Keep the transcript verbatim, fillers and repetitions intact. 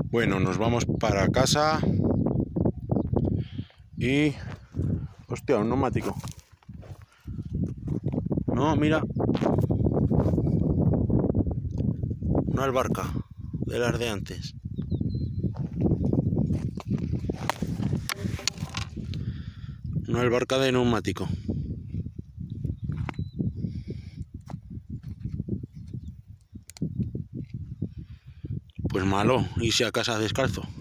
Bueno, nos vamos para casa y... Hostia, un neumático. No, mira. Una albarca de las de antes. Una albarca de neumático. Pues malo, irse a casa descalzo.